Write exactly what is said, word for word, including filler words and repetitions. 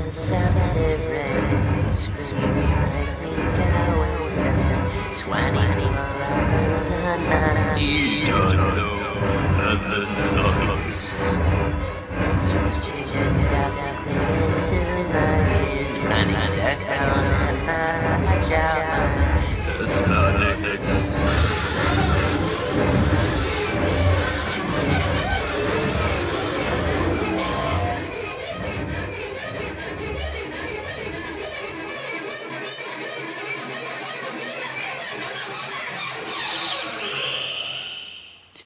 deceptive rays screams like we go insane. Twenty-four hours a night. You don't know heaven sucks. That's what you just stepped into my ears. Running circles in my jaw. That's not it.